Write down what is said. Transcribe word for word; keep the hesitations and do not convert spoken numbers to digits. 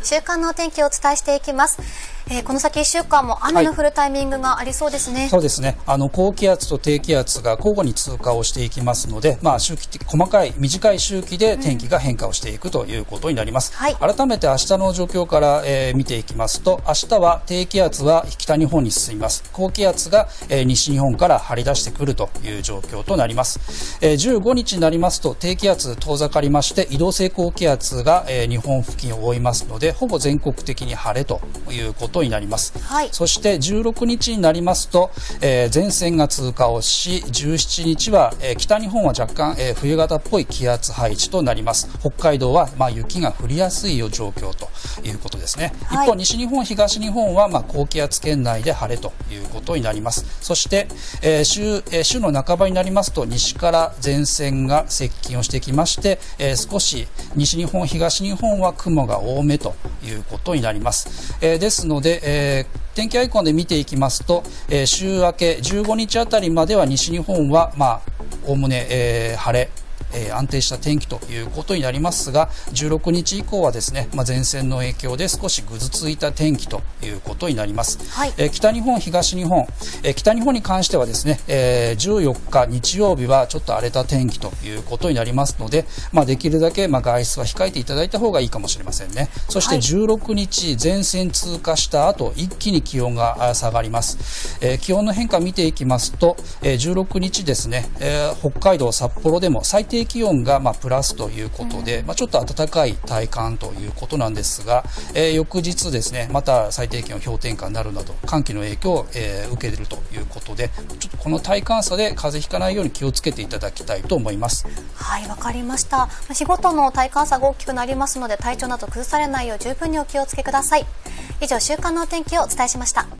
週間のお天気をお伝えしていきます。えー、この先いっしゅうかんも雨の降るタイミングがありそうですね。はい、 そうですね。あの高気圧と低気圧が交互に通過をしていきますので、まあ周期的細かい短い周期で天気が変化をしていくということになります。うん、はい、改めて明日の状況から、えー、見ていきますと、明日は低気圧は北日本に進みます。高気圧が、えー、西日本から張り出してくるという状況となります。えー、じゅうごにちになりますと低気圧遠ざかりまして移動性高気圧が、えー、日本付近を覆いますので、ほぼ全国的に晴れということになります。はい、そしてじゅうろくにちになりますと、えー、前線が通過をし、じゅうしちにちは、えー、北日本は若干、えー、冬型っぽい気圧配置となります。北海道は、まあ、雪が降りやすい状況ということですね。はい、一方西日本東日本は、まあ、高気圧圏内で晴れということになります。そして、えー 週, えー、週の半ばになりますと西から前線が接近をしてきまして、えー、少し西日本東日本は雲が多めということになります。えー、ですので、えー天気アイコンで見ていきますと、えー、週明けじゅうごにちあたりまでは西日本はまあおおむね、えー、晴れ、えー、安定した天気ということになりますが、じゅうろくにち以降はですね、まあ、前線の影響で少しぐずついた天気ということになります。はい、えー、北日本東日本、えー、北日本に関してはですね、えー、じゅうよっか日曜日はちょっと荒れた天気ということになりますので、まあ、できるだけまあ外出は控えていただいた方がいいかもしれませんね。そしてじゅうろくにち前線通過した後、一気に気温が下がります。えー、気温の変化見ていきますと、えー、じゅうろくにちですね、えー、北海道札幌でも最低気温がまあプラスということで、うん、まあちょっと暖かい体感ということなんですが、えー、翌日ですね、また最低気温氷点下になるなど寒気の影響を、えー、受けているということで、ちょっとこの体感差で風邪ひかないように気をつけていただきたいと思います。 はい、わかりました。日ごとの体感差が大きくなりますので、体調など崩されないよう十分にお気をつけください。以上、週間のお天気をお伝えしました。